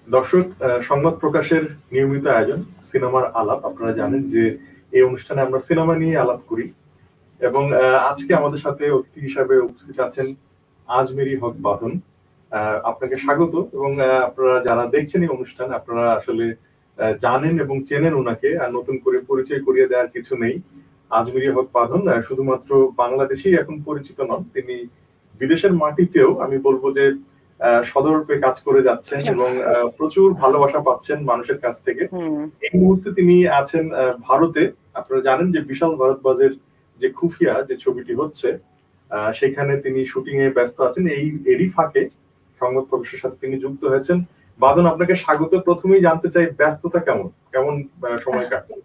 দর্শক, সংবাদ প্রকাশের নিয়মিত আয়োজন সিনেমার আলাপ। আপনারা জানেন যে এই অনুষ্ঠানে আমরা সিনেমা নিয়ে আলাপ করি এবং আজকে আমাদের সাথে অতিথি হিসাবে উপস্থিত আছেন আজমেরী হক বাঁধন। আপনাকে স্বাগত। এবং আপনারা যারা দেখছেন এই অনুষ্ঠান, আপনারা আসলে জানেন এবং চেনেন ওনাকে, আর নতুন করে পরিচয় করিয়ে দেওয়ার কিছু নেই। আজমেরী হক বাঁধন শুধুমাত্র বাংলাদেশেই এখন পরিচিত নন, তিনি বিদেশের মাটিতেও আমি বলবো যে সদরূপে কাজ করে যাচ্ছেন এবং প্রচুর ভালোবাসা পাচ্ছেন মানুষের কাছ থেকে। এই মুহূর্তে তিনি আছেন ভারতে। আপনারা জানেন যে বিশাল ভারতবাজের যে খুফিয়া যে ছবিটি হচ্ছে, সেখানে তিনি শুটিং এ ব্যস্ত আছেন। এরই ফাঁকে সংবাদ প্রকাশের সাথে তিনি যুক্ত হয়েছেন। বাদন, আপনাকে স্বাগত। প্রথমেই জানতে চাই ব্যস্ততা কেমন কেমন সময় কাটছে?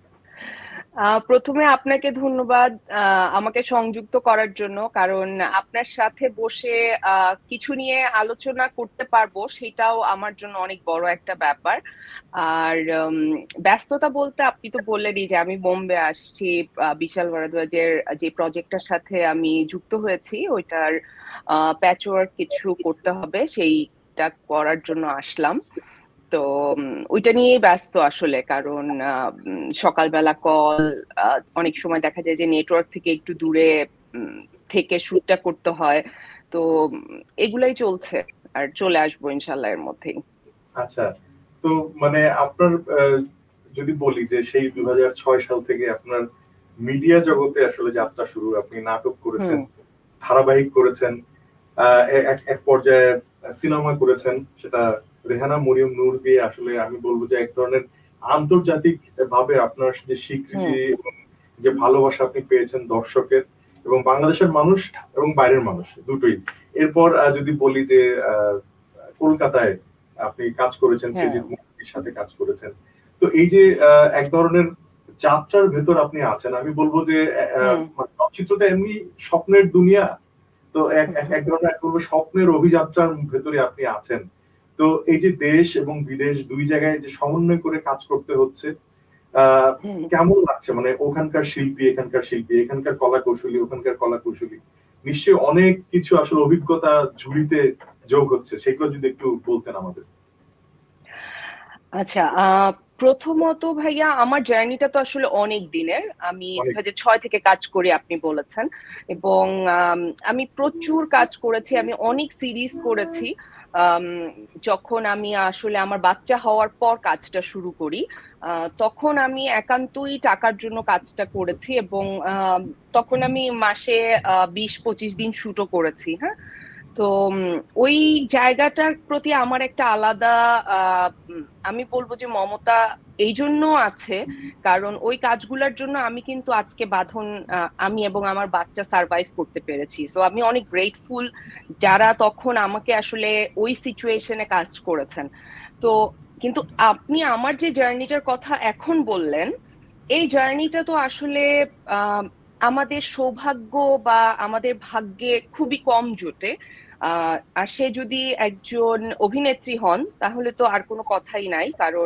প্রথমে আপনাকে ধন্যবাদ আমাকে সংযুক্ত করার জন্য, কারণ আপনার সাথে বসে কিছু নিয়ে আলোচনা করতে পারবো সেটাও আমার জন্য অনেক বড় একটা ব্যাপার। আর ব্যস্ততা বলতে আপনি তো বললেনই যে আমি বোম্বে আসছি বিশাল ভারদ্বাজের যে প্রজেক্টটার সাথে আমি যুক্ত হয়েছি, ওইটার প্যাচওয়ার্ক কিছু করতে হবে, সেইটা করার জন্য আসলাম। তো ওইটা নিয়েই ব্যস্ত আসলে, কারণ সকালবেলা কল, অনেক সময় দেখা যায় যে নেটওয়ার্ক থেকে একটু দূরে থেকে শুটটা করতে হয়। তো এগুলাই চলছে, আর চলে আসবো ইনশাল্লাহ এর মধ্যেই। আচ্ছা, তো মানে আপনার যদি বলি যে সেই 2006 সাল থেকে আপনার মিডিয়া জগতে আসলে যাত্রা শুরু। আপনি নাটক করেছেন, ধারাবাহিক করেছেন, এক পর্যায়ে সিনেমা করেছেন, সেটা রেহানা মরিয়ম নূর দিয়ে। আসলে আমি বলবো যে এক ধরনের আন্তর্জাতিক ভাবে আপনার যে স্বীকৃতি এবং যে ভালোবাসা আপনি পেয়েছেন দর্শকের এবং বাংলাদেশের মানুষ এবং বাইরের মানুষ দুটোই। এরপর যদি বলি যে কলকাতায় আপনি কাজ করেছেন, সৃজিত মুখার্জির সাথে কাজ করেছেন। তো এই যে এক ধরনের যাত্রার ভেতর আপনি আছেন, আমি বলবো যে চলচ্চিত্রটা এমনি স্বপ্নের দুনিয়া। তো এক ধরনের স্বপ্নের অভিযাত্রার ভেতরে আপনি আছেন। তো এই যে দেশ এবং বিদেশ দুই জায়গায় যে সমন্বয় করে কাজ করতে হচ্ছে, কেমন লাগছে? মানে ওখানকার শিল্পী, এখানকার শিল্পী, এখানকার কলা কৌশলী, ওখানকার কলা কৌশলী, নিশ্চয়ই অনেক কিছু আসলে অভিজ্ঞতা ঝুড়িতে যোগ হচ্ছে। সেগুলো যদি একটু বলতেন আমাদের। আচ্ছা, প্রথমত ভাইয়া, আমার জার্নিটা তো আসলে অনেক দিনের। আমি 2006 থেকে কাজ করি আপনি বলেছেন, এবং আমি প্রচুর কাজ করেছি। আমি অনেক সিরিজ করেছি। যখন আমি আসলে আমার বাচ্চা হওয়ার পর কাজটা শুরু করি, তখন আমি একান্তই টাকার জন্য কাজটা করেছি, এবং তখন আমি মাসে 20-25 দিন শুটও করেছি। হ্যাঁ, তো ওই জায়গাটার প্রতি আমার একটা আলাদা আমি বলবো যে মমতা এই জন্য আছে, কারণ ওই কাজগুলোর জন্য আমি কিন্তু আজকে বাঁধন, আমি এবং আমার বাচ্চা সার্ভাইভ করতে পেরেছি। সো আমি অনেক গ্রেটফুল যারা তখন আমাকে আসলে ওই সিচুয়েশনে কাজ করেছেন। তো কিন্তু আপনি আমার যে জার্নিটার কথা এখন বললেন, এই জার্নিটা তো আসলে আমাদের সৌভাগ্য বা আমাদের ভাগ্যে খুবই কম জোটে। আর সে যদি একজন অভিনেত্রী হন তাহলে তো আর কোনো কথাই নাই, কারণ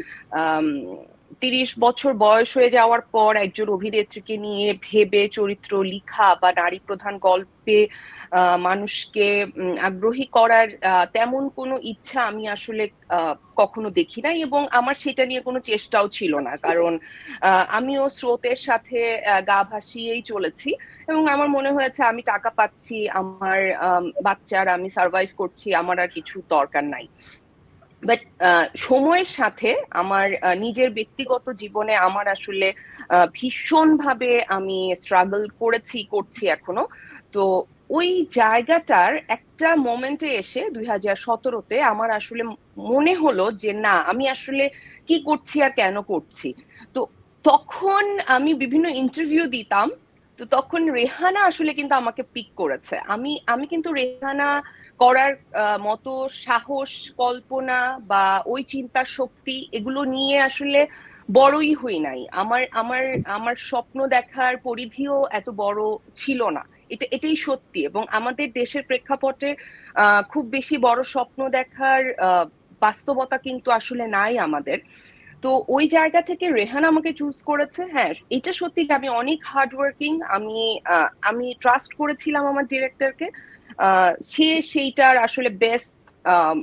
30 বছর বয়স হয়ে যাওয়ার পর একজন অভিনেত্রীকে নিয়ে ভেবে চরিত্র লিখা বা নারী প্রধান গল্পে মানুষকে আগ্রহী করার তেমন কোনো ইচ্ছা আমি আসলে কখনো দেখি নাই, এবং আমার সেটা নিয়ে কোনো চেষ্টাও ছিল না, কারণ আমিও স্রোতের সাথে গা ভাসিয়েই চলেছি। এবং আমার মনে হয়েছে আমি টাকা পাচ্ছি, আমার বাচ্চার আমি সার্ভাইভ করছি, আমার আর কিছু দরকার নাই। বাট সময়ের সাথে আমার নিজের ব্যক্তিগত জীবনে আমার আসলে ভীষণভাবে আমি স্ট্রাগল করছি এখনো। তো ওই জায়গাটার একটা মোমেন্টে এসে 2017-তে আমার আসলে মনে হলো যে না, আমি আসলে কি করছি আর কেন করছি। তো তখন আমি বিভিন্ন ইন্টারভিউ দিতাম। তো তখন রেহানা আসলে কিন্তু আমাকে পিক করেছে। আমি আমি কিন্তু রেহানা করার মতো সাহস, কল্পনা বা ওই চিন্তা শক্তি এগুলো নিয়ে আসলে বড়ই হই নাই। আমার আমার আমার স্বপ্ন দেখার পরিধিও এত বড় ছিল না। এটাই সত্যি। এবং আমাদের দেশের প্রেক্ষাপটে খুব বেশি বড় স্বপ্ন দেখার বাস্তবতা কিন্তু আসলে নাই আমাদের। তো ওই জায়গা থেকে রেহান আমাকে চুজ করেছে। হ্যাঁ, এটা সত্যি যে আমি অনেক হার্ড ওয়ার্কিং। আমি ট্রাস্ট করেছিলাম আমার ডিরেক্টরকে। সে সেইটার আসলে বেস্ট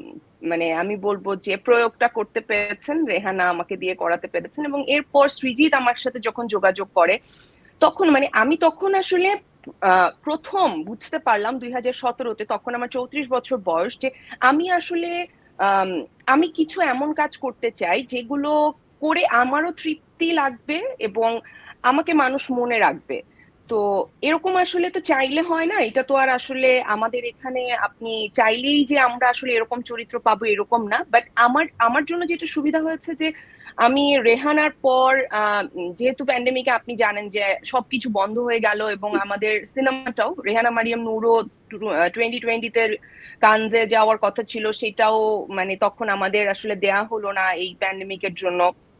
মানে আমি বলবো যে প্রয়োগটা করতে পেরেছেন, রেহানা আমাকে দিয়ে করাতে পেরেছেন। এবং এরপর সৃজিত আমার সাথে যখন যোগাযোগ করে, তখন মানে আমি তখন আসলে প্রথম বুঝতে পারলাম 2017-তে, তখন আমার 34 বছর বয়স, যে আমি আসলে আম, আমি কিছু এমন কাজ করতে চাই যেগুলো করে আমারও তৃপ্তি লাগবে এবং আমাকে মানুষ মনে রাখবে। তো এরকম আসলে তো চাইলে হয় না, এটা তো আর আসলে আমাদের এখানে আপনি চাইলেই যে আমরা আসলে এরকম চরিত্র পাবো এরকম না। বাট আমার আমার জন্য যেটা সুবিধা হয়েছে যে আমি রেহানার পর যেহেতু প্যান্ডেমিকে আপনি জানেন যে সবকিছু বন্ধ হয়ে গেল, এবং আমাদের সিনেমাটাও রেহানা মারিয়াম নূরও 2020-তে কানজে যাওয়ার কথা ছিল, সেটাও মানে তখন আমাদের আসলে দেয়া হলো না এই প্যান্ডেমিকের জন্য।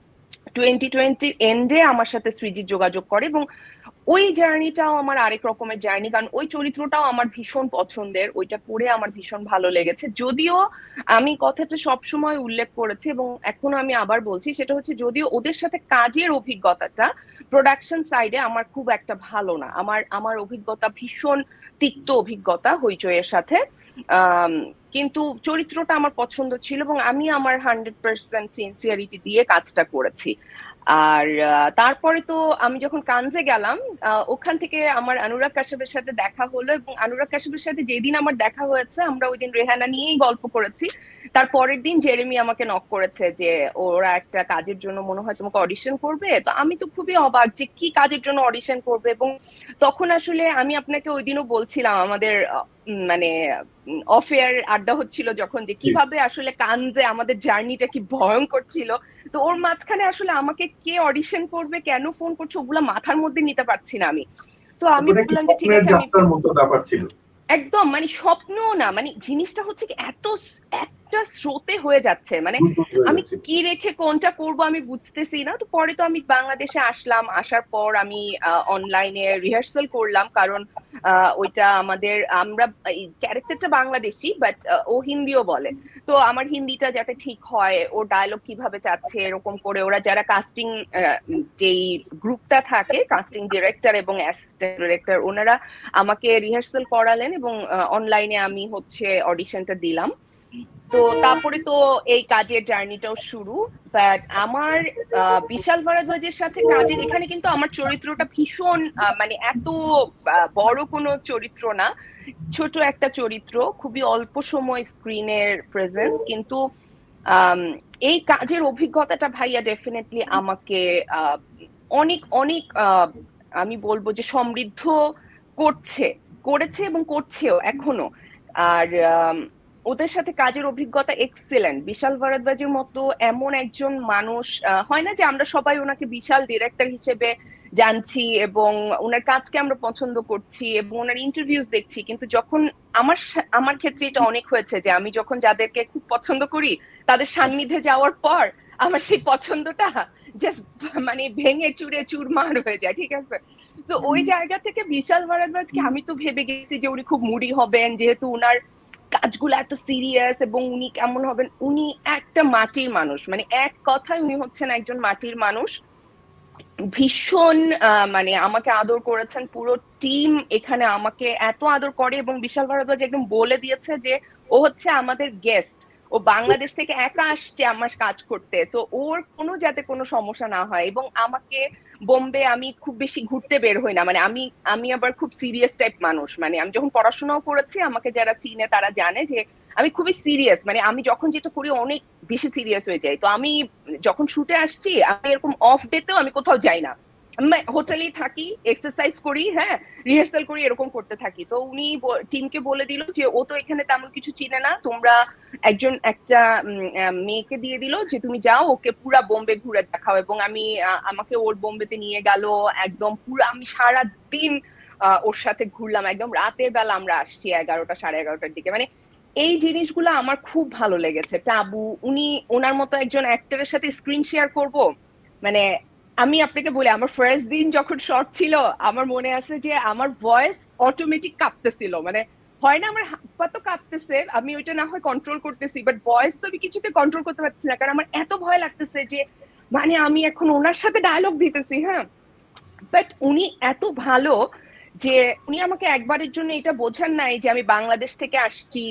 2020 এন্ডে আমার সাথে সৃজিত যোগাযোগ করে, এবং ওই জার্নিটাও আমার আরেক রকমের জার্নি, কারণ ওই চরিত্রটাও আমার ভীষণ পছন্দের, ওইটা করে আমার ভীষণ ভালো লেগেছে। যদিও আমি কথাটা সব সময় উল্লেখ করেছি এবং এখনো আমি আবার বলছি, সেটা হচ্ছে যদিও ওদের সাথে কাজের অভিজ্ঞতাটা প্রোডাকশন সাইডে আমার খুব একটা ভালো না, আমার আমার অভিজ্ঞতা ভীষণ তিক্ত অভিজ্ঞতা হইচইয়ের সাথে। আহ কিন্তু চরিত্রটা আমার পছন্দ ছিল এবং আমি আমার 100% সিনসিয়ারিটি দিয়ে কাজটা করেছি। আর তারপরে তো আমি যখন কানজে গেলাম, ওখান থেকে আমার অনুরাগ কাশ্যপের সাথে দেখা হলো, এবং অনুরাগ কাশ্যপের সাথে যেদিন আমার দেখা হয়েছে আমরা ওই দিন রেহানা নিয়েই গল্প করেছি। তার পরের দিন জেরেমি আমাকে নক করেছে যে ওরা একটা কাজের জন্য মনে হয় তোমাকে অডিশন করবে। তো আমি তো খুবই অবাক যে কি কাজের জন্য অডিশন করবে। এবং তখন আসলে আমি আপনাকে ওই দিনও বলছিলাম আমাদের মানে অফ এয়ার আড্ডা হচ্ছিল যখন, যে কিভাবে আসলে কানজে আমাদের জার্নিটা কি ভয়ঙ্কর ছিল। তো ওর মাঝখানে আসলে আমাকে কে অডিশন করবে, কেন ফোন করছে, ওগুলা মাথার মধ্যে নিতে পারছি না আমি। তো আমি বললাম যে ঠিক আছে, আমি একদম মানে স্বপ্ন না, মানে জিনিসটা হচ্ছে কি এত একটা স্রোতে হয়ে যাচ্ছে, মানে আমি কি রেখে কোনটা করব আমি বুঝতেছি না। তো পরে তো আমি বাংলাদেশে আসলাম, আসার পর আমি অনলাইনে রিহার্সাল করলাম, কারণ ওইটা আমাদের আমরা ক্যারেক্টারটা বাংলাদেশি বাট ও হিন্দিও বলে। তো আমার হিন্দিটা যাতে ঠিক হয়, ও ডায়লগ কিভাবে চাচ্ছে এরকম করে ওরা যারা কাস্টিং যেই গ্রুপটা থাকে, কাস্টিং ডিরেক্টর এবং অ্যাসিস্ট্যান্ট ডিরেক্টর, ওনারা আমাকে রিহার্সাল করালেন এবং অনলাইনে আমি হচ্ছে অডিশনটা দিলাম। তো তারপরে তো এই কাজের জার্নিটাও শুরু। বাট আমার বিশাল ভারদ্বাজের সাথে কাজের এখানে কিন্তু আমার চরিত্রটা ভীষণ মানে এত বড় কোনো চরিত্র না, ছোট একটা চরিত্র, খুবই অল্প সময় স্ক্রিনের প্রেজেন্স, কিন্তু এই কাজের অভিজ্ঞতাটা ভাইয়া ডেফিনেটলি আমাকে অনেক অনেক আমি বলবো যে সমৃদ্ধ করেছে এবং করছেও এখনো। আর ওদের সাথে কাজের অভিজ্ঞতা এক্সেলেন্ট। বিশাল ভারদ্বাজের মতো এমন একজন মানুষ হয় না যে আমরা সবাই ওনাকে বিশাল ডিরেক্টর হিসেবে জানছি এবং ওনার কাজকে আমরা পছন্দ করছি এবং ওনার ইন্টারভিউজ দেখছি, কিন্তু যখন আমার ক্ষেত্রে এটা অনেক হয়েছে যে আমি যখন যাদেরকে খুব পছন্দ করি তাদের সান্নিধ্যে যাওয়ার পর আমার সেই পছন্দটা জাস্ট মানে ভেঙে চুরে চুরমার হয়ে যায়, ঠিক আছে। তো ওই জায়গা থেকে বিশাল ভারদ্বাজকে আমি তো ভেবে গেছি যে উনি খুব মুডি হবেন, যেহেতু উনার কাজগুলো এত সিরিয়াস, এবং উনি কেমন হবেন, উনি একটা মাটির মানুষ, মানে এক কথায় উনি হচ্ছেন একজন মাটির মানুষ। ভীষণ মানে আমাকে আদর করেছেন, পুরো টিম এখানে আমাকে এত আদর করে, এবং বিশাল ভারদ্বাজ একদম বলে দিয়েছে যে ও হচ্ছে আমাদের গেস্ট, ও বাংলাদেশ থেকে একা আসছে আমার কাজ করতে, সো ওর কোনো যাতে কোনো সমস্যা না হয়। এবং আমাকে বোম্বে আমি খুব বেশি ঘুরতে বের হই না, মানে আমি আমি আবার খুব সিরিয়াস টাইপ মানুষ, মানে আমি যখন পড়াশোনাও করেছি আমাকে যারা চিনে তারা জানে যে আমি খুবই সিরিয়াস, মানে আমি যখন যেটা করি অনেক বেশি সিরিয়াস হয়ে যাই। তো আমি যখন শুটে আসছি আমি এরকম অফ ডেতেও আমি কোথাও যাই না, আমি হোটেলেই থাকি, এক্সারসাইজ করি, হ্যাঁ রিহার্সাল করি, এরকম করতে থাকি। তো উনি টিমকে বলে দিল যে ও তো এখানে তেমন কিছু চিনে না, তোমরা একটা মেয়েকে দিয়ে দিল যে তুমি যাও ওকে পুরা বোম্বে ঘুরে দেখাও। এবং আমাকে ওর বোম্বেতে নিয়ে গেল, একদম পুরো আমি সারা দিন ওর সাথে ঘুরলাম, একদম রাতের বেলা আমরা আসছি 11টা 11:30টার দিকে। মানে এই জিনিসগুলো আমার খুব ভালো লেগেছে। টাবু, উনি ওনার মতো একজন অ্যাক্টরের সাথে স্ক্রিন শেয়ার করব, মানে আমি আপনাকে বলি আমার ফার্স্ট দিন যখন শর্ট ছিল আমার মনে আছে যে আমার ভয়েস অটোমেটিক কাঁপতেছিল, মানে হয় না আমার হাত পা তো কাঁপতেছে, আমি ওইটা না হয় কন্ট্রোল করতেছি বাট ভয়েস তো আমি কিছুতে কন্ট্রোল করতে পারছি না, কারণ আমার এত ভয় লাগতেছে যে মানে আমি এখন ওনার সাথে ডায়লগ দিতেছি। হ্যাঁ, বাট উনি এত ভালো যে উনি আমাকে একবারের জন্য এটা বোঝান নাই যে আমি বাংলাদেশ থেকে আসছি,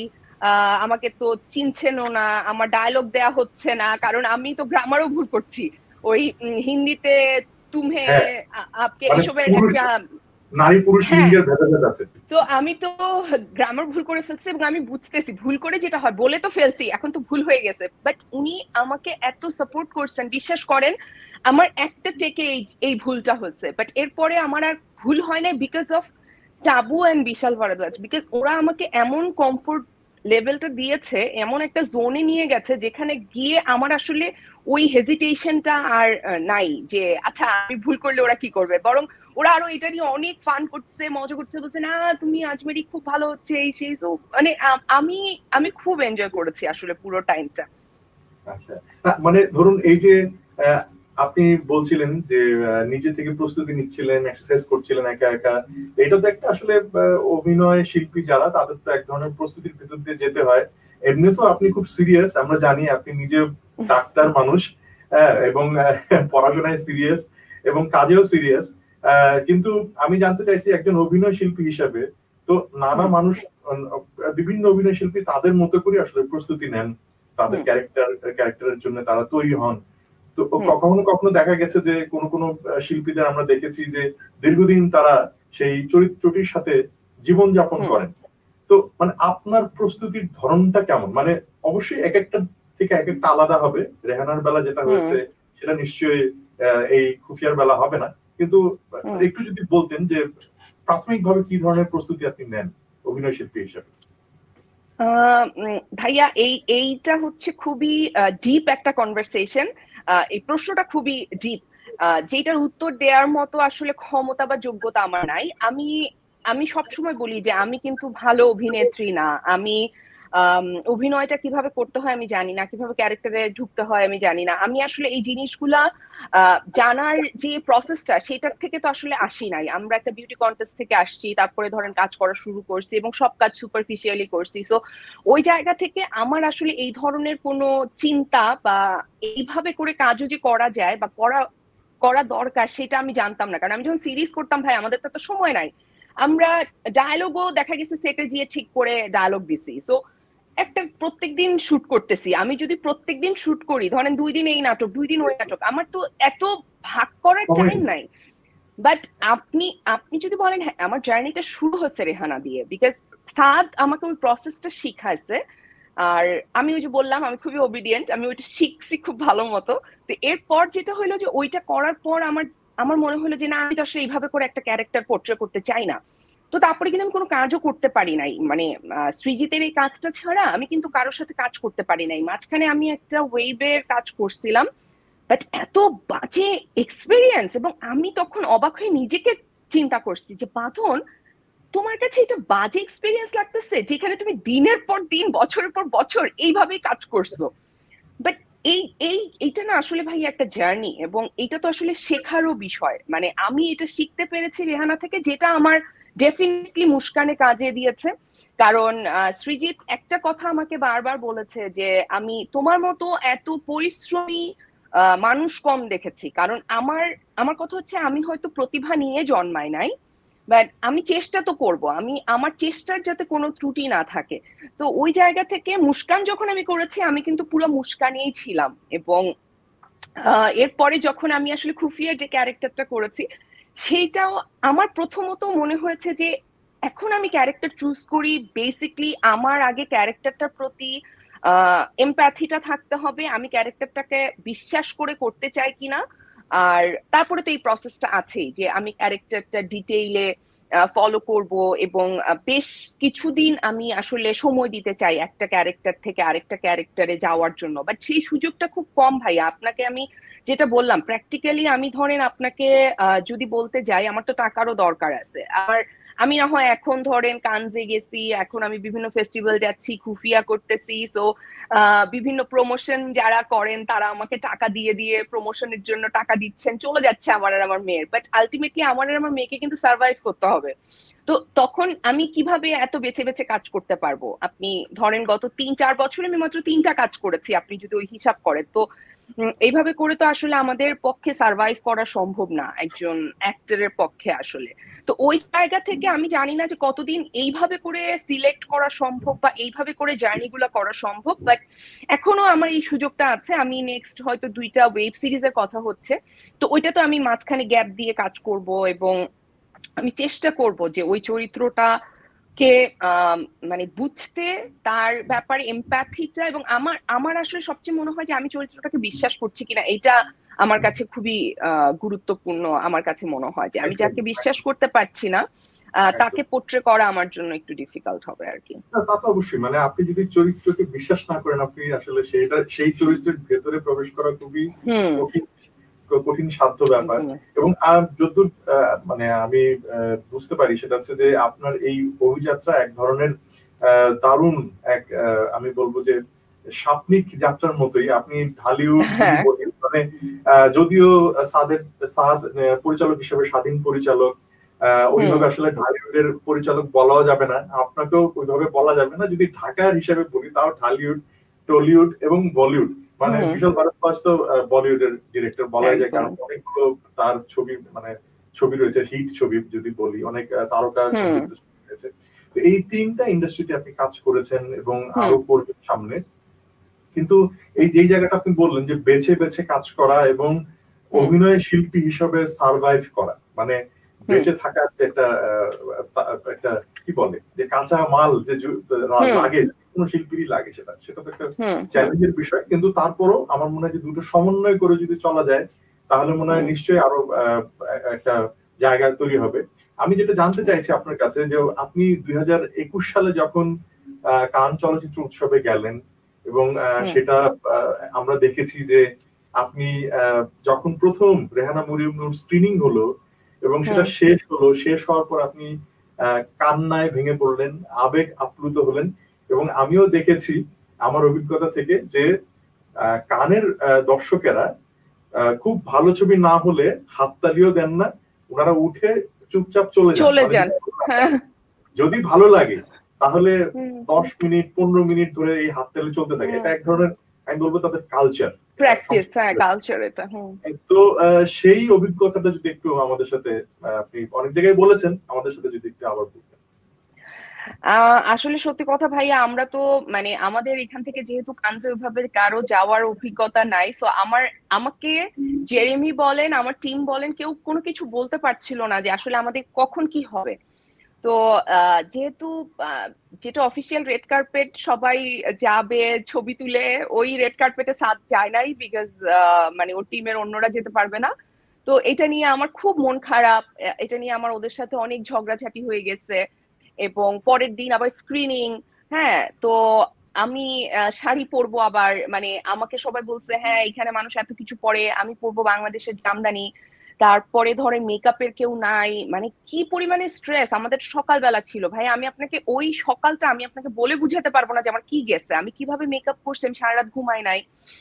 আমাকে তো চিনছেনও না, আমার ডায়লগ দেয়া হচ্ছে না, কারণ আমি তো গ্রামারও ভুল করছি ওই হিন্দিতে তুমে হ্যাঁ, আপকে মানে এসবের পুরুষ একটা। নারী পুরুষ হ্যাঁ, লিঙ্গের ভেদাভেদ আছে। সো আমি তো গ্রামার ভুল করে ফেলছি এবং আমি বুঝতেছি ভুল করে যেটা হয়, বলে তো ফেলছি, এখন তো ভুল হয়ে গেছে, বাট উনি আমাকে এত সাপোর্ট করছেন, বিশ্বাস করেন আমার একটা টেকে এই ভুলটা হচ্ছে, বাট এরপরে আমার আর ভুল হয় না because of Tabu and Vishal Bhardwaj, because ওরা আমাকে এমন কমফোর্ট লেভেলটা দিয়েছে, এমন একটা জোনে নিয়ে গেছে যেখানে গিয়ে আমার আসলে ওই হেজিটেশনটা আর নাই যে আচ্ছা আমি ভুল করলে ওরা কি করবে, বরং ওরা আরো এটা নিয়ে অনেক ফান করছে, মজা করছে, বলছে না তুমি আজমেরি খুব ভালো হচ্ছে এই সেই, সো মানে আমি আমি খুব এনজয় করেছি আসলে পুরো টাইমটা। আচ্ছা, মানে ধরুন এই যে আপনি বলছিলেন যে নিজে থেকে প্রস্তুতি নিচ্ছিলেন, এক্সারসাইজ করছিলেন একা একা, এটা তো একটা আসলে অভিনয় শিল্পী যারা তাদের তো এক ধরনের প্রস্তুতির ভিতর দিয়ে যেতে হয়। এমনি তো আপনি খুব সিরিয়াস, আমরা জানি আপনি নিজে ডাক্তার মানুষ, এবং পড়াশোনায় সিরিয়াস এবং কাজেও সিরিয়াস, কিন্তু আমি জানতে চাইছি একজন অভিনয় শিল্পী হিসাবে তো নানা মানুষ, বিভিন্ন অভিনয় শিল্পী তাদের মতো করে আসলে প্রস্তুতি নেন, তাদের ক্যারেক্টারের জন্য তারা তৈরি হন। তো কখনো কখনো দেখা গেছে যে কোন কোন শিল্পীদের আমরা দেখেছি যে দীর্ঘদিন তারা সেই চরিত্রটির সাথে জীবন যাপন করেন। তো মানে আপনার প্রস্তুতির ধরনটা কেমন? মানে অবশ্যই এক একটা থেকে এক একটা আলাদা হবে, রেহানার বেলা যেটা হয়েছে সেটা নিশ্চয়ই এই খুফিয়ার বেলা হবে না, কিন্তু একটু যদি বলতেন যে প্রাথমিকভাবে কি ধরনের প্রস্তুতি আপনি নেন অভিনয় শিল্পী হিসেবে। ভাইয়া এইটা হচ্ছে খুবই ডিপ একটা কনভারসেশন, এই প্রশ্নটা খুবই ডিপ, যেটার উত্তর দেওয়ার মতো আসলে ক্ষমতা বা যোগ্যতা আমার নাই। আমি সবসময় বলি যে আমি কিন্তু ভালো অভিনেত্রী না, আমি অভিনয়টা কিভাবে করতে হয় আমি জানি না, কিভাবে ক্যারেক্টারে ঢুকতে হয় আমি জানি না, আমি আসলে এই জিনিসগুলা জানার যে প্রসেসটা সেটার থেকে তো আসলে আসি নাই, আমরা একটা বিউটি কন্টেস্ট থেকে আসছি, তারপরে ধরেন কাজ করা শুরু করছি এবং সব কাজ সুপারফিশিয়ালি করছি, সো ওই জায়গা থেকে আমার আসলে এই ধরনের কোনো চিন্তা বা এইভাবে করে কাজও যে করা যায় বা করা করা দরকার সেটা আমি জানতাম না, কারণ আমি যখন সিরিজ করতাম ভাই আমাদের তো সময় নাই, আমরা ডায়লগও দেখা গেছে সেটে গিয়ে ঠিক করে ডায়লগ দিছি, সো একটা প্রত্যেকদিন শুট করতেছি, আমি যদি প্রত্যেকদিন শুট করি ধরেন 2 দিন এই নাটক 2 দিন ওই নাটক, আমার তো এত ভাগ করার টাইম নাই। বাট আপনি আপনি যদি বলেন হ্যাঁ আমার জার্নিটা শুরু হচ্ছে রেহানা দিয়ে, বিকজ সাদ আমাকে ওই প্রসেসটা শিখাইছে, আর আমি ওই যে বললাম আমি খুবই ওবিডিয়েন্ট, আমি ওইটা শিখছি খুব ভালো মতো। তো এরপর যেটা হলো যে ওইটা করার পর আমার আমার মনে হলো যে না আমি তো আসলে এইভাবে করে একটা ক্যারেক্টার পোর্ট্রে করতে চাই না, তো তারপরে কিন্তু আমি কোনো কাজও করতে পারি নাই, মানে সৃজিতের এই কাজটা ছাড়া আমি কিন্তু কারোর সাথে কাজ করতে পারি নাই, মাঝখানে আমি একটা ওয়েবের কাজ করছিলাম, বাট এত বাজে এক্সপিরিয়েন্স, এবং আমি তখন অবাক হয়ে নিজেকে চিন্তা করছি যে বাঁধন তোমার কাছে এটা বাজে এক্সপিরিয়েন্স লাগতেছে যেখানে তুমি দিনের পর দিন বছরের পর বছর এইভাবেই কাজ করছো, বাট এই এই এইটা না আসলে ভাই একটা জার্নি, এবং এটা তো আসলে শেখারও বিষয়, মানে আমি এটা শিখতে পেরেছি রেহানা থেকে, যেটা আমার ডেফিনেটলি মুস্কানে কাজে দিয়েছে, কারণ সৃজিত একটা কথা আমাকে বারবার বলেছে যে আমি তোমার মতো এত পরিশ্রমী মানুষ কম দেখেছি, কারণ আমার আমার কথা হচ্ছে আমি হয়তো প্রতিভা নিয়ে জন্মাই নাই, বাট আমি চেষ্টা তো করব, আমি আমার চেষ্টার যাতে কোনো ত্রুটি না থাকে, তো ওই জায়গা থেকে মুস্কান যখন আমি করেছি আমি কিন্তু পুরো মুস্কানেই ছিলাম, এবং এরপরে যখন আমি আসলে খুফিয়ার যে ক্যারেক্টারটা করেছি সেইটাও আমার প্রথমত মনে হয়েছে যে এখন আমি ক্যারেক্টার চুজ করি বেসিকলি আমার আগে ক্যারেক্টারটার প্রতি এমপ্যাথিটা থাকতে হবে, আমি ক্যারেক্টারটাকে বিশ্বাস করে করতে চাই কিনা, আর তারপরে তো এই প্রসেসটা আছেই যে আমি ক্যারেক্টারটা ডিটেইলে ফলো করব, এবং বেশ কিছুদিন আমি আসলে সময় দিতে চাই একটা ক্যারেক্টার থেকে আরেকটা ক্যারেক্টারে যাওয়ার জন্য, বাট সেই সুযোগটা খুব কম ভাইয়া, আপনাকে আমি যেটা বললাম প্র্যাকটিক্যালি আমি ধরেন আপনাকে যদি বলতে যাই আমার তো টাকারও দরকার আছে, আর আমি না হয় এখন ধরেন কানজে গেছি, এখন আমি বিভিন্ন ফেস্টিভ্যাল যাচ্ছি, খুফিয়া করতেছি, সো বিভিন্ন প্রমোশন যারা করেন তারা আমাকে টাকা দিয়ে দিয়ে প্রমোশনের জন্য টাকা দিচ্ছেন, চলে যাচ্ছে আমার আর আমার মেয়ের, বাট আলটিমেটলি আমার আর আমার মেয়েকে কিন্তু সার্ভাইভ করতে হবে, তো তখন আমি কিভাবে এত বেছে বেছে কাজ করতে পারবো, আপনি ধরেন গত 3-4 বছরে আমি মাত্র 3টা কাজ করেছি আপনি যদি ওই হিসাব করেন, তো এইভাবে করে তো আসলে আমাদের পক্ষে সার্ভাইভ করা সম্ভব না একজন অ্যাক্টরের পক্ষে আসলে। তো ওই জায়গা থেকে আমি জানি না যে কতদিন এইভাবে করে সিলেক্ট করা সম্ভব বা এইভাবে করে জার্নি গুলা করা সম্ভব, বাট এখনো আমার এই সুযোগটা আছে। আমি নেক্সট হয়তো 2টা ওয়েব সিরিজের কথা হচ্ছে, তো ওইটা তো আমি মাঝখানে গ্যাপ দিয়ে কাজ করব, এবং আমি চেষ্টা করব যে ওই চরিত্রটা কে মানে বুঝতে, তার ব্যাপারে এমপ্যাথিটা, এবং আমার আমার আসলে সবচেয়ে মনে হয় যে আমি চরিত্রটাকে বিশ্বাস করছি কিনা, এটা আমার কাছে খুবই গুরুত্বপূর্ণ। আমার কাছে মনে হয় যে আমি যাকে বিশ্বাস করতে পারছি না তাকে পোট্রে করা আমার জন্য একটু ডিফিকাল্ট হবে আর কি। তা তো অবশ্যই, মানে আপনি যদি চরিত্রকে বিশ্বাস না করেন, আপনি আসলে সেই চরিত্রের ভেতরে প্রবেশ করা খুবই কঠিন সাধ্য ব্যাপার। এবং যতদূর মানে আমি বুঝতে পারি সেটা হচ্ছে যে আপনার এই অভিযাত্রা এক ধরনের দারুণ এক আমি বলবো যে স্বপ্নিক যাত্রার মতোই। আপনি ঢালিউড মানে যদিও সাদ পরিচালক হিসেবে স্বাধীন পরিচালক, ওইভাবে আসলে ঢালিউডের পরিচালক বলাও যাবে না, আপনাকেও ওইভাবে বলা যাবে না। যদি ঢাকার হিসেবে বলি তাও ঢালিউড, টলিউড এবং বলিউড, মানে বিশাল ভারদ্বাজ তো বলিউডের ডিরেক্টর বলা যায়, কারণ অনেকগুলো তার ছবি মানে ছবি রয়েছে, হিট ছবি যদি বলি, অনেক তারকা সংযুক্ত ছবি রয়েছে। তো এই 3টা ইন্ডাস্ট্রিতে আপনি কাজ করেছেন এবং আরো করবেন সামনে। কিন্তু এই যে জায়গাটা আপনি বললেন যে বেছে বেছে কাজ করা এবং অভিনয় শিল্পী হিসেবে সার্ভাইভ করা, মানে বেঁচে থাকার যে একটা কি বলে যে কাঁচা মাল যে লাগে, কোনো শিল্পীরই লাগে, সেটা তো একটা চ্যালেঞ্জের বিষয়। কিন্তু তারপরও আমার মনে হয় যে দুটো সমন্বয় করে যদি চলা যায় তাহলে মনে হয় নিশ্চয়ই আরো একটা জায়গা তৈরি হবে। আমি যেটা জানতে চাইছি আপনার কাছে, যে আপনি 2021 সালে যখন কান চলচ্চিত্র উৎসবে গেলেন এবং সেটা আমরা দেখেছি যে আপনি যখন প্রথম রেহানা মরিয়ম নূর স্ক্রিনিং হলো এবং সেটা শেষ হওয়ার পর আপনি কান্নায় ভেঙে পড়লেন, আবেগ আপ্লুত হলেন। এবং আমিও দেখেছি আমার অভিজ্ঞতা থেকে যে কানের দর্শকেরা খুব ভালো ছবি না হলে হাততালিও দেন না, ওনারা উঠে চুপচাপ চলে যান। যদি ভালো লাগে তাহলে 10 মিনিট 15 মিনিট ধরে এই হাততালি চলতে থাকে। এটা এক ধরনের, আমি বলবো তাদের কালচার, প্র্যাকটিস, কালচার এটা। তো সেই অভিজ্ঞতাটা যদি একটু আমাদের সাথে, আপনি অনেক জায়গায় বলেছেন, আমাদের সাথে যদি একটু আবার বলতেন। আসলে সত্যি কথা ভাইয়া, আমরা তো মানে আমাদের এখান থেকে যেহেতু কাঞ্জে ওইভাবে কারো যাওয়ার অভিজ্ঞতা নাই, সো আমাকে জেরেমি বলেন, আমার টিম বলেন, কেউ কোনো কিছু বলতে পারছিল না যে আসলে আমাদের কখন কি হবে। তো যেহেতু যেটা অফিসিয়াল রেড কার্পেট, সবাই যাবে ছবি তুলে, ওই রেড কার্পেটে সাথ যায় নাই, বিকজ মানে ওর টিমের অন্যরা যেতে পারবে না। তো এটা নিয়ে আমার খুব মন খারাপ, এটা নিয়ে আমার ওদের সাথে অনেক ঝগড়াঝাটি হয়ে গেছে। এবং পরের দিন আবার স্ক্রিনিং, হ্যাঁ, তো আমি শাড়ি পরবো আবার, মানে আমাকে সবাই বলছে হ্যাঁ এখানে মানুষ এত কিছু পরে, আমি পরবো বাংলাদেশের জামদানি। তারপরে ধরে মেকআপের কেউ নাই, মানে কি পরিমাণে স্ট্রেস আমাদের সকালবেলা ছিল ভাই। আমি আপনাকে ওই সকালটা আমি আপনাকে বলে বুঝাতে পারবো না যে আমার কি গেছে, আমি কিভাবে মেকআপ করছি, আমি সারা রাত ঘুমাই নাই।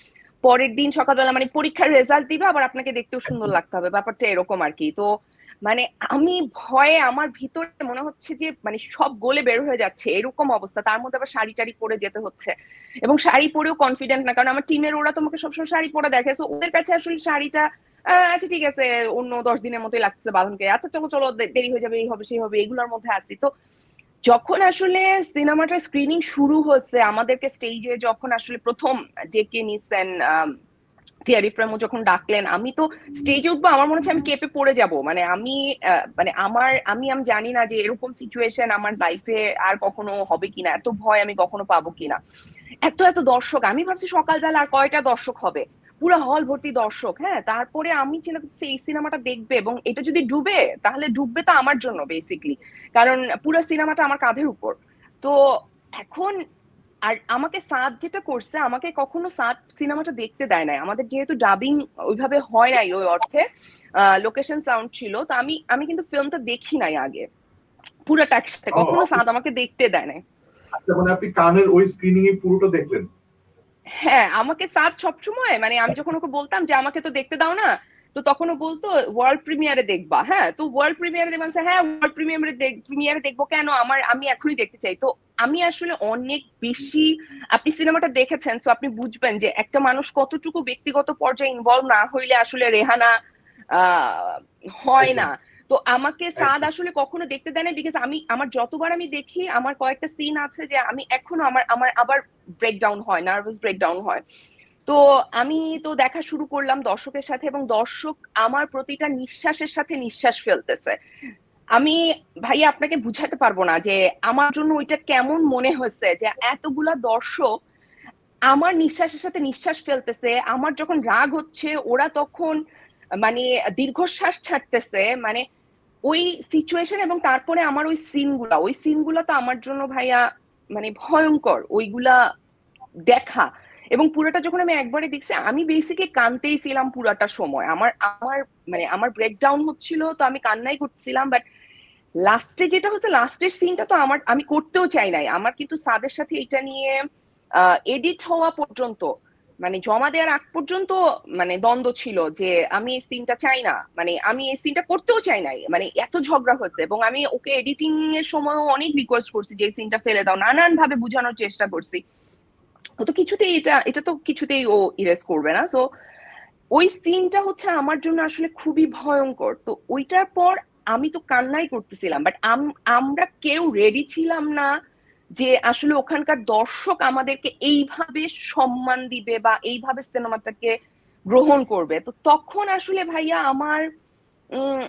পরের দিন সকালবেলা মানে পরীক্ষার রেজাল্ট দিবে, আবার আপনাকে দেখতেও সুন্দর লাগতে হবে, ব্যাপারটা এরকম আর কি। তো মানে আমি ভয়ে আমার ভিতরে মনে হচ্ছে যে মানে সব গলে বের হয়ে যাচ্ছে, এরকম অবস্থা। তার মধ্যে আবার শাড়ি টাড়ি পরে যেতে হচ্ছে, এবং শাড়ি পরেও কনফিডেন্ট না, কারণ আমার টিমের ওরা তোমাকে সবসময় শাড়ি পরে দেখে, সো ওদের কাছে আসলে শাড়িটা আচ্ছা ঠিক আছে অন্য 10 দিনের মতোই লাগছে বাঁধনকে, আচ্ছা চলো চলো দেরি হয়ে যাবে, এই হবে সেই হবে, এগুলোর মধ্যে আসি। তো যখন আসলে সিনেমাটা স্ক্রিনিং শুরু হচ্ছে, আমাদেরকে স্টেজে যখন আসলে প্রথম ডেকে নিছেন, থিয়ারি ফ্রেমও যখন ডাকলেন, আমি তো স্টেজে উঠবো, আমার মনে হচ্ছে আমি কেঁপে পড়ে যাব। মানে আমি মানে আমি জানি না যে এরকম সিচুয়েশন আমার লাইফে আর কখনো হবে কিনা, এত ভয় আমি কখনো পাবো কিনা। এত এত দর্শক, আমি ভাবছি সকালবেলা আর কয়টা দর্শক হবে, পুরো হল ভর্তি দর্শক। হ্যাঁ, তারপরে আমি চিন্তা করছি এই সিনেমাটা দেখবে এবং এটা যদি ডুবে তাহলে ডুববে তো আমার জন্য বেসিকলি, কারণ পুরো সিনেমাটা আমার কাঁধের উপর। তো এখন আর আমাকে সাদ যেটা করছে, আমাকে কখনো সাদ সিনেমাটা দেখতে দেয় নাই, আমাদের যেহেতু ডাবিং ওইভাবে হয় নাই ওই অর্থে, লোকেশন সাউন্ড ছিল, তো আমি কিন্তু ফিল্মটা দেখি নাই আগে পুরোটা একসাথে, কখনো সাদ আমাকে দেখতে দেয় নাই। আচ্ছা, মানে আপনি কানের ওই স্ক্রিনিং এ পুরোটা দেখলেন? হ্যাঁ, আমাকে সাদ সবসময় মানে আমি যখন ওকে বলতাম যে আমাকে তো দেখতে দাও না, তো তখনও বলতো ওয়ার্ল্ড প্রিমিয়ারে দেখবা, হ্যাঁ তো ওয়ার্ল্ড প্রিমিয়ারে দেখবা, হ্যাঁ ওয়ার্ল্ড প্রিমিয়ারে দেখবো কেন, আমি এখনই দেখতে চাই। তো আমি আসলে অনেক বেশি, আপনি সিনেমাটা দেখেছেন তো আপনি বুঝবেন যে একটা মানুষ কতটুকু ব্যক্তিগত পর্যায়ে ইনভলভ না হইলে আসলে রেহানা আহ হয় একদম না। তো আমাকে সাদ একদম আসলে কখনো দেখতে দেয় না, বিকজ আমার যতবার আমি দেখি আমার কয়েকটা সিন আছে যে আমি এখনো আমার আমার আবার ব্রেকডাউন হয়, নার্ভাস ব্রেকডাউন হয়। তো আমি তো দেখা শুরু করলাম দর্শকের সাথে, এবং দর্শক আমার প্রতিটা নিঃশ্বাসের সাথে নিঃশ্বাস ফেলতেছে। আমি ভাইয়া আপনাকে বুঝাতে পারবো না যে আমার জন্য ওইটা কেমন মনে হয়েছে যে এতগুলা দর্শক আমার নিঃশ্বাসের সাথে নিঃশ্বাস ফেলতেছে। আমার যখন রাগ হচ্ছে ওরা তখন মানে দীর্ঘশ্বাস ছাড়তেছে, মানে ওই সিচুয়েশন। এবং তারপরে আমার ওই সিনগুলা তো আমার জন্য ভাইয়া মানে ভয়ঙ্কর ওইগুলা দেখা। এবং পুরোটা যখন আমি একবারে দেখছি আমি বেসিক্যালি কানতেই ছিলাম পুরাটা সময়। আমার আমার মানে আমার ব্রেকডাউন হচ্ছিল তো আমি কান্নাই করছিলাম। বাট লাস্টে যেটা হচ্ছে, লাস্টের সিনটা তো আমি করতেও চাই নাই। আমার কিন্তু সাদের সাথে এটা নিয়ে এডিট হওয়া পর্যন্ত, মানে জমা দেওয়ার আগ পর্যন্ত মানে দ্বন্দ্ব ছিল যে আমি এই সিনটা চাই না, মানে আমি এই সিনটা করতেও চাই নাই, মানে এত ঝগড়া হয়েছে। এবং আমি ওকে এডিটিং এর সময়ও অনেক রিকোয়েস্ট করছি যে এই সিনটা ফেলে দাও, নানান ভাবে বোঝানোর চেষ্টা করছি। ও তো কিছুতেই এটা এটা তো কিছুতেই ও ইরেজ করবে না। সো ওই সিনটা হচ্ছে আমার জন্য আসলে খুবই ভয়ঙ্কর। তো ওইটার পর আমি তো কান্নাই করতেছিলাম, বাট আমরা কেউ রেডি ছিলাম না যে আসলে ওখানকার দর্শক আমাদেরকে এইভাবে সম্মান দিবে বা এইভাবে সিনেমাটাকে গ্রহণ করবে। তো তখন আসলে ভাইয়া আমার উম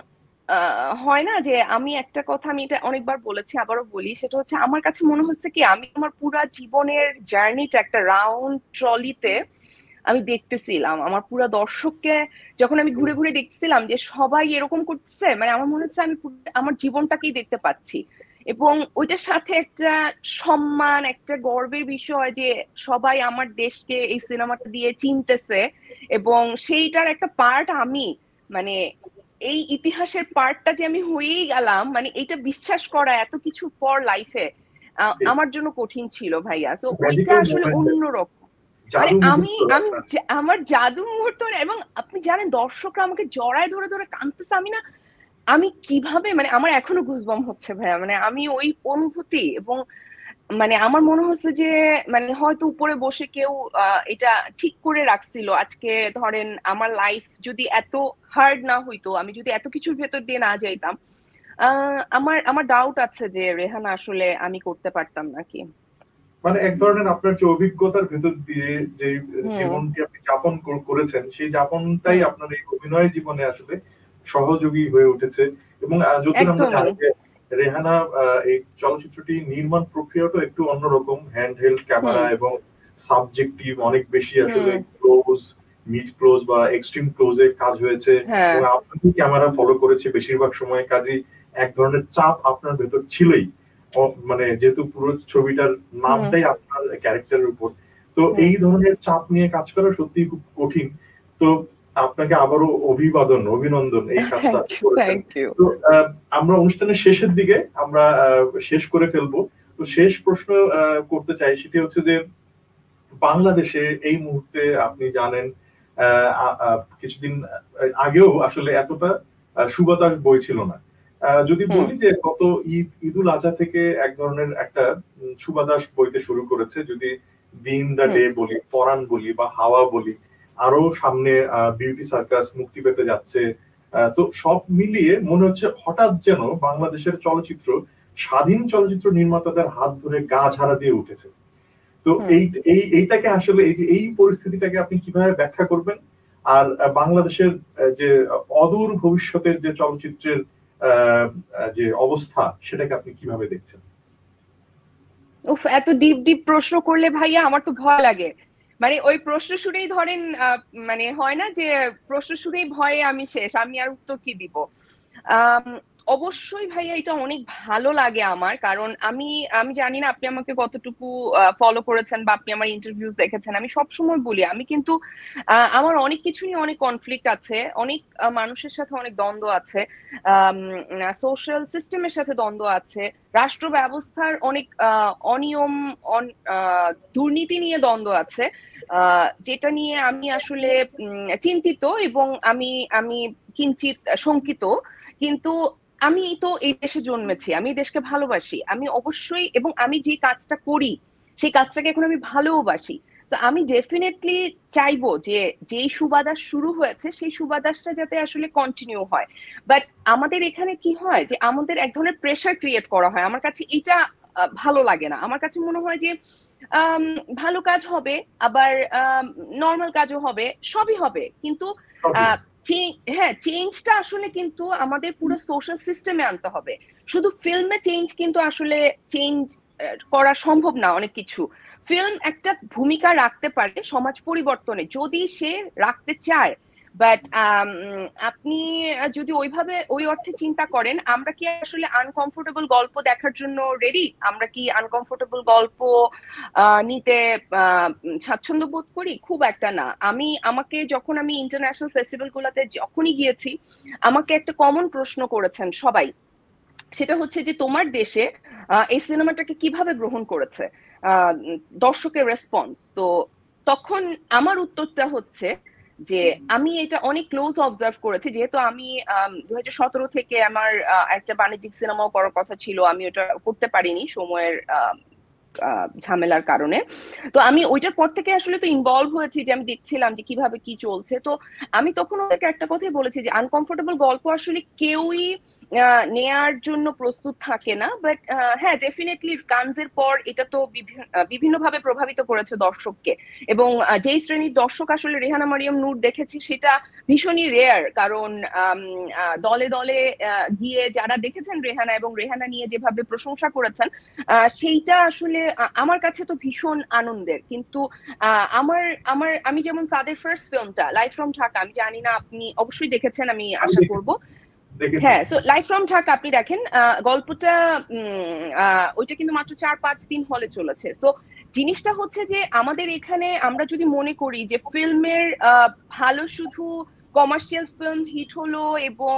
হয় না যে আমি একটা কথা, আমি এটা অনেকবার বলেছি আবারও বলি, সেটা হচ্ছে আমার কাছে মনে হচ্ছে কি আমি আমার পুরা জীবনের জার্নিটা একটা রাউন্ড ট্রলিতে আমি দেখতেছিলাম। আমার পুরা দর্শককে যখন আমি ঘুরে ঘুরে দেখছিলাম যে সবাই এরকম করতেছে, মানে আমার মনে হচ্ছে আমি আমার জীবনটাকেই দেখতে পাচ্ছি। এবং ওইটার সাথে একটা সম্মান, একটা গর্বের বিষয় যে সবাই আমার দেশকে এই সিনেমাটা দিয়ে চিনতেছে, এবং সেইটার একটা পার্ট আমি, মানে এই ইতিহাসের পার্টটা যে আমি হয়েই গেলাম, মানে এটা বিশ্বাস করা এত কিছু পর লাইফে আমার জন্য কঠিন ছিল ভাইয়া। তো ওইটা ম্যাজিক্যাল আসলে মোমেন্ট, অন্যরকম। মানে জাদু আমি মুহূর্ত আমি আপনার। আমার জাদু মুহূর্ত। এবং আপনি জানেন দর্শকরা আমাকে জড়ায় ধরে ধরে কাঁদতেছে, আমি না, আমি কিভাবে, মানে আমার এখনো গুজবাম হচ্ছে ভাইয়া, মানে আমি ওই অনুভূতি। এবং মানে আমার মনে হচ্ছে যে মানে হয়তো উপরে বসে কেউ এটা ঠিক করে রাখছিল। আজকে ধরেন আমার লাইফ যদি এত হার্ড না হইতো, আমি যদি এত কিছুর ভেতর দিয়ে না যাইতাম, আমার আমার ডাউট আছে যে রেহানা আসলে আমি করতে পারতাম নাকি। মানে এক ধরনের আপনার যে অভিজ্ঞতার ভেতর দিয়ে যে হুম জীবনটি আপনি যাপন করেছেন, সেই যাপনটাই হুম আপনার এই অভিনয় জীবনে আসলে সহযোগী হয়ে উঠেছে। এবং যদিও আমরা একদমই। জানি যে রেহানা এই চলচ্চিত্রটি নির্মাণ প্রক্রিয়াটা একটু অন্যরকম, হ্যান্ড হেল্ড হুম ক্যামেরা এবং সাবজেক্টিভ অনেক বেশি আসলে হুম ক্লোজ, মিড ক্লোজ বা এক্সট্রিম ক্লোজে কাজ হয়েছে। হ্যাঁ। এবং আপনি ক্যামেরা ফলো করেছে বেশিরভাগ সময়, কাজে এক ধরনের চাপ আপনার ভেতর ছিলই। মানে যেহেতু পুরো ছবিটার হুম নামটাই আপনার ক্যারেক্টারের উপর, তো হুম এই ধরনের চাপ নিয়ে কাজ করা সত্যি খুব কঠিন। তো আপনাকে আবারও অভিনন্দন এই কাজটা থ্যাংক আপনি ইউ করেছেন। Thank you. তো আমরা অনুষ্ঠানের শেষের দিকে আমরা শেষ করে ফেলবো। তো শেষ প্রশ্ন করতে চাই, সেটি হচ্ছে যে বাংলাদেশে এই মুহূর্তে আপনি জানেন কিছুদিন আগেও আসলে এতটা সুবাতাস বইছিল না। যদি হুম বলি যে গত ঈদুল আজহা থেকে এক ধরনের একটা সুবাতাস বইতে শুরু করেছে। যদি দিন দা হুম ডে বলি, পরাণ বলি বা হাওয়া বলি, আরো সামনে বিউটি সার্কাস মুক্তি পেতে যাচ্ছে। তো সব মিলিয়ে মনে হচ্ছে হঠাৎ যেন বাংলাদেশের চলচ্চিত্র স্বাধীন চলচ্চিত্র নির্মাতাদের হাত ধরে গা ঝাড়া দিয়ে উঠেছে। তো হুম এইটাকে আসলে এই যে এই পরিস্থিতিটাকে আপনি কিভাবে ব্যাখ্যা করবেন? আর বাংলাদেশের যে অদূর ভবিষ্যতের যে চলচ্চিত্রের যে অবস্থা, সেটাকে আপনি কিভাবে দেখছেন? উফ, এত ডিপ ডিপ প্রশ্ন করলে ভাইয়া আমার তো ভয় লাগে। মানে ওই প্রশ্ন শুনেই ধরেন মানে হয় না যে প্রশ্ন শুনেই ভয়ে আমি শেষ, আমি আর উত্তর কি দিব। আম, অবশ্যই ভাইয়া এটা অনেক ভালো লাগে আমার, কারণ আমি আমি জানি না আপনি আমাকে কতটুকু ফলো করেছেন বা আপনি আমার ইন্টারভিউজ দেখেছেন। আমি সব সময় বলি আমি কিন্তু আমার অনেক কিছু নিয়ে অনেক কনফ্লিক্ট আছে, অনেক মানুষের সাথে অনেক দ্বন্দ্ব আছে, সোশ্যাল সিস্টেমের সাথে দ্বন্দ্ব আছে, রাষ্ট্র ব্যবস্থার অনেক অনিয়ম, দুর্নীতি নিয়ে দ্বন্দ্ব আছে। যেটা নিয়ে আমি আসলে চিন্তিত, এবং আমি আমি কিঞ্চিত শঙ্কিত। কিন্তু আমি তো এই দেশে জন্মেছি, আমি এই দেশকে ভালোবাসি, আমি অবশ্যই, এবং আমি যে কাজটা করি সেই কাজটাকে এখন আমি ভালোবাসি। তো আমি ডেফিনেটলি চাইবো যে যেই সুবাতাস শুরু হয়েছে সেই সুবাতাসটা যাতে আসলে কন্টিনিউ হয়। বাট আমাদের এখানে কি হয় যে আমাদের এক ধরনের প্রেশার ক্রিয়েট করা হয়, আমার কাছে এটা ভালো লাগে না। আমার কাছে মনে হয় যে আম, ভালো কাজ হবে, আবার নর্মাল কাজও হবে, সবই হবে, কিন্তু সবই। আহ, হ্যাঁ, চেঞ্জটা আসলে কিন্তু আমাদের পুরো সোশ্যাল সিস্টেমে আনতে হবে। শুধু ফিল্মে চেঞ্জ কিন্তু আসলে চেঞ্জ করা সম্ভব না। অনেক কিছু ফিল্ম একটা ভূমিকা রাখতে পারে সমাজ পরিবর্তনে যদি সে রাখতে চায়। বাট আপনি যদি ওইভাবে ওই অর্থে চিন্তা করেন, আমরা কি আসলে আনকমফোর্টেবল গল্প দেখার জন্য রেডি? আমরা কি আনকমফোর্টেবল গল্প নিতে স্বাচ্ছন্দ্য বোধ করি? খুব একটা না। আমাকে যখন আমি ইন্টারন্যাশনাল ফেস্টিভ্যাল গুলাতে যখনই গিয়েছি, আমাকে একটা কমন প্রশ্ন করেছেন সবাই, সেটা হচ্ছে যে তোমার দেশে এই সিনেমাটাকে কিভাবে গ্রহণ করেছে দর্শকের রেসপন্স। তো তখন আমার উত্তরটা হচ্ছে যে আমি এটা অনেক ক্লোজ অবজার্ভ করেছি, যেহেতু আমি 2017 থেকে আমার একটা বাণিজ্যিক সিনেমাও করার কথা ছিল, আমি ওটা করতে পারিনি সময়ের ঝামেলার কারণে। তো আমি ওইটার পর থেকে আসলে তো ইনভলভ হয়েছি, যে আমি দেখছিলাম যে কিভাবে কি চলছে। তো আমি তখন ওদেরকে একটা কথাই বলেছি যে আনকমফোর্টেবল গল্প আসলে কেউই নেয়ার জন্য প্রস্তুত থাকে না। বাট হ্যাঁ, ডেফিনেটলি কানজের পর এটা তো বিভিন্নভাবে প্রভাবিত করেছে দর্শককে, এবং যেই শ্রেণীর দর্শক আসলে রেহানা মারিয়াম নূর দেখেছে সেটা ভীষণই রেয়ার। কারণ দলে দলে গিয়ে যারা দেখেছেন রেহানা এবং রেহানা নিয়ে যেভাবে প্রশংসা করেছেন, সেইটা আসলে আমার কাছে তো ভীষণ আনন্দের। কিন্তু আমার আমার আমি যেমন তাদের ফার্স্ট ফিল্মটা লাইফ ফ্রম ঢাকা, আমি জানি না আপনি অবশ্যই দেখেছেন, আমি আমি আশা দেখেছি করব। দেখেছি হ্যাঁ, সো লাইফ ফ্রম ঢাকা আপনি দেখেন, গল্পটা ওইটা কিন্তু মাত্র 4-5 দিন হলে চলেছে। সো জিনিসটা হচ্ছে যে আমাদের এখানে আমরা যদি মনে করি যে ফিল্মের ভালো শুধু কমার্শিয়াল ফিল্ম হিট হলো এবং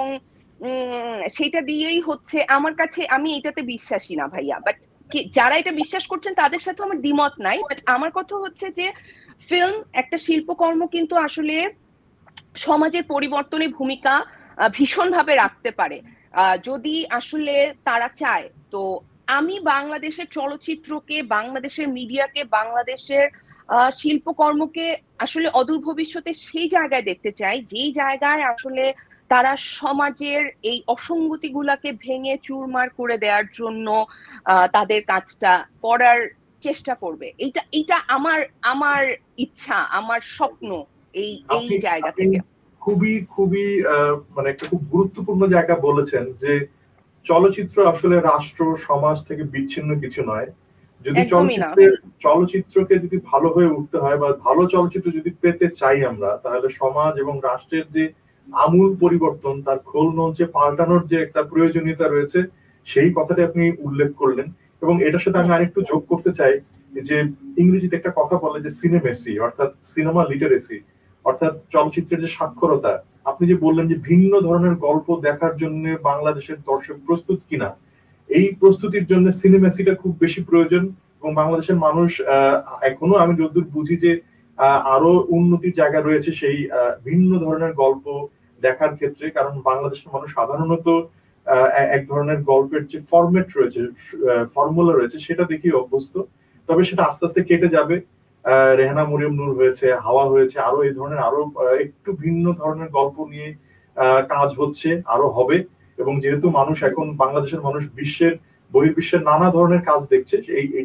সেটা দিয়েই হচ্ছে, আমার কাছে আমি এটাতে বিশ্বাসী না ভাইয়া। বাট যারা এটা বিশ্বাস করছেন তাদের সাথে আমার দ্বিমত নাই। বাট আমার কথা হচ্ছে যে ফিল্ম একটা শিল্পকর্ম কিন্তু আসলে সমাজের পরিবর্তনে ভূমিকা ভীষণভাবে রাখতে পারে যদি আসলে তারা চায়। তো আমি বাংলাদেশের চলচ্চিত্রকে, বাংলাদেশের মিডিয়াকে, বাংলাদেশের শিল্পকর্মকে আসলে অদূর ভবিষ্যতে সেই জায়গায় দেখতে চাই যেই জায়গায় আসলে তারা সমাজের এই অসঙ্গতি গুলাকে ভেঙে চুরমার করে দেওয়ার জন্য তাদের কাজটা করার চেষ্টা করবে। এইটা এইটা আমার আমার ইচ্ছা, আমার স্বপ্ন এই এই আপনি জায়গা আপনি থেকে। খুবই খুবই মানে একটা খুব গুরুত্বপূর্ণ জায়গা বলেছেন যে চলচ্চিত্র আসলে রাষ্ট্র সমাজ থেকে বিচ্ছিন্ন কিছু নয়। যদি একদমই না। চলচ্চিত্রকে যদি ভালো হয়ে উঠতে হয় বা ভালো চলচ্চিত্র যদি পেতে চাই আমরা, তাহলে সমাজ এবং রাষ্ট্রের যে আমূল পরিবর্তন, তার খোল নলচে পাল্টানোর যে একটা প্রয়োজনীয়তা রয়েছে, সেই কথাটি আপনি উল্লেখ করলেন। এবং এটার সাথে আমি আরেকটু যোগ করতে চাই যে ইংরেজিতে একটা কথা বলে যে সিনেমেসি, অর্থাৎ সিনেমা লিটারেসি, অর্থাৎ চলচ্চিত্রের যে সাক্ষরতা। আপনি যে বললেন যে ভিন্ন ধরনের গল্প দেখার জন্য বাংলাদেশের দর্শক প্রস্তুত কিনা, এই প্রস্তুতির জন্য সিনেমেসিটা খুব বেশি প্রয়োজন। এবং বাংলাদেশের মানুষ এখনো আমি যতদূর বুঝি যে আরো উন্নতির জায়গা রয়েছে সেই ভিন্ন ধরনের গল্প দেখার ক্ষেত্রে। কারণ বাংলাদেশের মানুষ সাধারণত এক ধরনের গল্পের যে ফরম্যাট রয়েছে, ফর্মুলা রয়েছে, সেটা দেখেই অভ্যস্ত। তবে সেটা আস্তে আস্তে কেটে যাবে। রেহানা মরিয়ম নূর হয়েছে, হাওয়া হয়েছে, আরো এই ধরনের আরো একটু ভিন্ন ধরনের গল্প নিয়ে কাজ হচ্ছে, আরো হবে। এবং যেহেতু মানুষ এখন, বাংলাদেশের মানুষ বিশ্বের বহির্বিশ্বের নানা ধরনের কাজ দেখছে,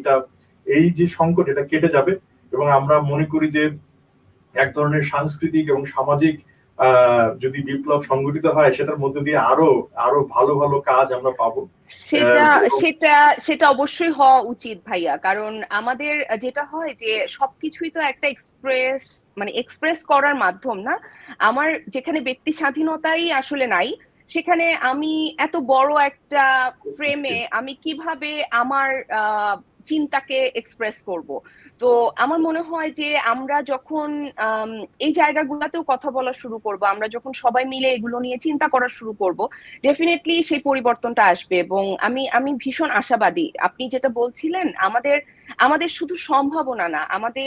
এই যে সংকট, এটা কেটে যাবে। এবং আমরা মনে করি যে এক ধরনের সাংস্কৃতিক এবং সামাজিক যদি বিপ্লব সংগঠিত হয়, সেটার মধ্যে দিয়ে আরো আরো ভালো ভালো কাজ আমরা পাবো। সেটা সেটা সেটা অবশ্যই হওয়া উচিত ভাইয়া। কারণ আমাদের যেটা হয় যে সবকিছুই তো একটা এক্সপ্রেস করার মাধ্যম না। আমার যেখানে ব্যক্তি স্বাধীনতাই আসলে নাই, সেখানে আমি এত বড় একটা ফ্রেমে আমি কিভাবে আমার চিন্তাকে এক্সপ্রেস করব। তো আমার মনে হয় যে আমরা যখন এই জায়গাগুলোতেও কথা বলা শুরু করব, আমরা যখন সবাই মিলে এগুলো নিয়ে চিন্তা করা শুরু করব, ডেফিনেটলি সেই পরিবর্তনটা আসবে। এবং আমি ভীষণ আশাবাদী। আপনি যেটা বলছিলেন, আমাদের শুধু সম্ভাবনা না,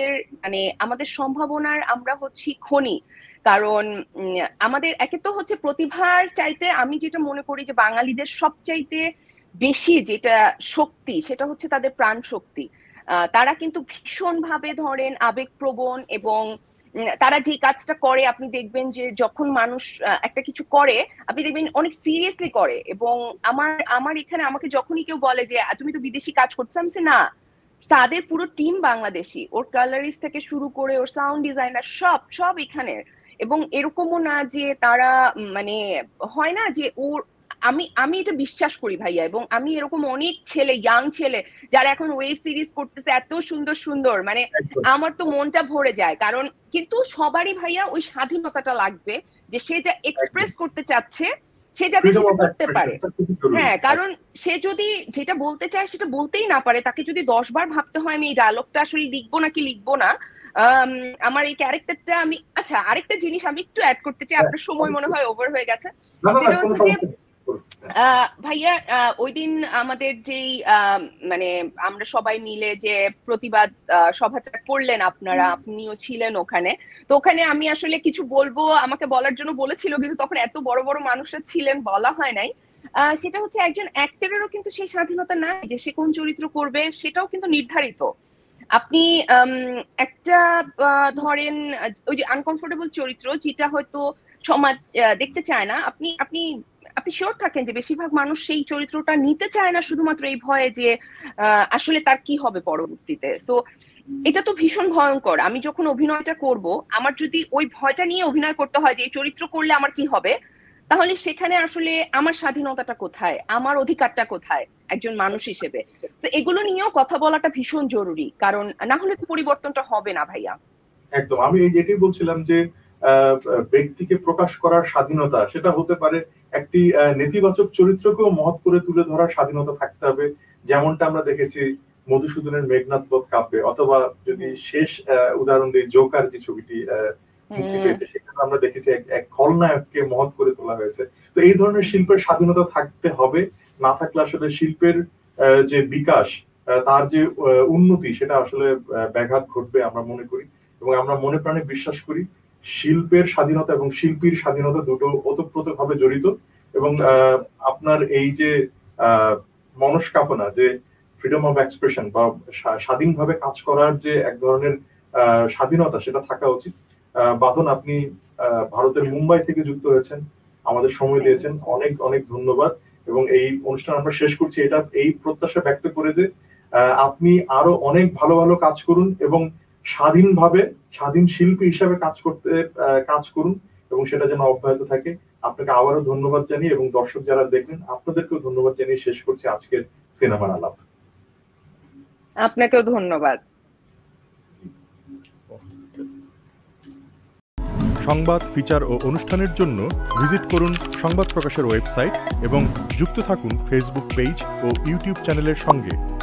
আমাদের সম্ভাবনার আমরা হচ্ছি খনি। কারণ আমাদের একে তো হচ্ছে প্রতিভার চাইতে আমি যেটা মনে করি যে বাঙালিদের সবচাইতে বেশি যেটা শক্তি সেটা হচ্ছে তাদের প্রাণ শক্তি। তারা কিন্তু ভীষণ ভাবে ধরেন আবেগপ্রবণ, এবং তারা যে কাজটা করে আপনি দেখবেন যে যখন মানুষ একটা কিছু করে আপনি দেখবেন অনেক সিরিয়াসলি করে। এবং আমার এখানে আমাকে যখনই কেউ বলে যে তুমি তো বিদেশি কাজ করছো, আমি না, তাদের পুরো টিম বাংলাদেশি, ওর কালারিস্ট থেকে শুরু করে ওর সাউন্ড ডিজাইনার সব এখানের। এবং এরকমও না যে তারা মানে হয় না যে ওর, আমি এটা বিশ্বাস করি ভাইয়া। এবং আমি এরকম অনেক ছেলে, ইয়াং ছেলে যারা এখন ওয়েব সিরিজ করতেছে এত সুন্দর সুন্দর, মানে আমার তো মনটা ভরে যায়। কারণ কিন্তু সবারই ভাইয়া ওই স্বাধীনতাটা লাগবে, যে সে যা এক্সপ্রেস করতে চাচ্ছে সে যাতে সেটা করতে পারে। হ্যাঁ, কারণ সে যদি যেটা বলতে চায় সেটা বলতেই না পারে, তাকে যদি 10 বার ভাবতে হয় আমি এই ডায়লগটা আসলে লিখবো নাকি লিখবো না, আমার এই ক্যারেক্টারটা আমি, আচ্ছা আরেকটা জিনিস আমি একটু অ্যাড করতে চাই, আপনার সময় মনে হয় ওভার হয়ে গেছে। সেটা হচ্ছে যে ভাইয়া ওই দিন আমাদের যেই মানে আমরা সবাই মিলে যে প্রতিবাদ সভাটা করলেন, আপনিও ছিলেন ওখানে। তো ওখানে আমি আসলে কিছু বলবো, আমাকে বলার জন্য বলেছিল, কিন্তু তখন এত বড় বড় মানুষরা ছিলেন, বলা হয় নাই। সেটা হচ্ছে একজন অ্যাক্টরেরও কিন্তু সেই স্বাধীনতা নাই যে সে কোন চরিত্র করবে, সেটাও কিন্তু নির্ধারিত। আপনি একটা ধরেন ওই যে আনকমফোর্টেবল চরিত্র যেটা হয়তো সমাজ দেখতে চায় না, আপনি আপনি আপনি শিওর থাকেন যে বেশিরভাগ মানুষ সেই চরিত্রটা নিতে চায় না শুধুমাত্র এই ভয়ে যে আসলে তার কি হবে পরবর্তীতে। সো এটা তো ভীষণ ভয়ঙ্কর। আমি যখন অভিনয়টা করব, আমার যদি ওই ভয়টা নিয়ে অভিনয় করতে হয় যে এই চরিত্র করলে আমার কি হবে, তাহলে সেখানে আসলে আমার স্বাধীনতাটা কোথায়, আমার অধিকারটা কোথায় একজন মানুষ হিসেবে। তো এগুলো নিয়েও কথা বলাটা ভীষণ জরুরি, কারণ না হলে তো পরিবর্তনটা হবে না ভাইয়া। একদম, আমি এটাই বলছিলাম যে ব্যক্তিকে প্রকাশ করার স্বাধীনতা সেটা হতে পারে, একটি নেতিবাচক চরিত্রকেও মহৎ করে তুলে ধরার স্বাধীনতা থাকতে হবে, যেমনটা আমরা দেখেছি মধুসূদনের মেঘনাদ বধ কাব্যে, অথবা যদি শেষ উদাহরণ দিই জোকার যে ছবিটি মুক্তি পেয়েছে, সেখানে আমরা দেখেছি এক খলনায়ককে মহৎ করে তোলা হয়েছে। তো এই ধরনের শিল্পের স্বাধীনতা থাকতে হবে, না থাকলে আসলে শিল্পের যে বিকাশ, তার যে উন্নতি, সেটা আসলে ব্যাঘাত ঘটবে আমরা মনে করি। এবং আমরা মনে প্রাণে বিশ্বাস করি শিল্পের স্বাধীনতা এবং শিল্পীর স্বাধীনতা দুটো ওতপ্রোতভাবে জড়িত। এবং আপনার এই যে মনস্কামনা যে ফ্রিডম অফ এক্সপ্রেশন বা স্বাধীনভাবে কাজ করার যে এক ধরনের স্বাধীনতা, সেটা থাকা উচিত। বাঁধন, আপনি ভারতের মুম্বাই থেকে যুক্ত হয়েছেন, আমাদের সময় দিয়েছেন, অনেক অনেক ধন্যবাদ। এবং এই অনুষ্ঠান আমরা শেষ করছি এটা এই প্রত্যাশা ব্যক্ত করে যে আপনি আরো অনেক ভালো ভালো কাজ করুন এবং স্বাধীনভাবে স্বাধীন শিল্পী হিসাবে কাজ করুন, এবং সেটা যেন অব্যাহত থাকে। আপনাকে আবারও ধন্যবাদ জানিয়ে এবং দর্শক যারা দেখলেন আপনাদেরকেও ধন্যবাদ জানিয়ে শেষ করছি আজকের সিনেমার আলাপ। আপনাকেও ধন্যবাদ। সংবাদ, ফিচার ও অনুষ্ঠানের জন্য ভিজিট করুন সংবাদ প্রকাশের ওয়েবসাইট এবং যুক্ত থাকুন ফেসবুক পেজ ও ইউটিউব চ্যানেলের সঙ্গে।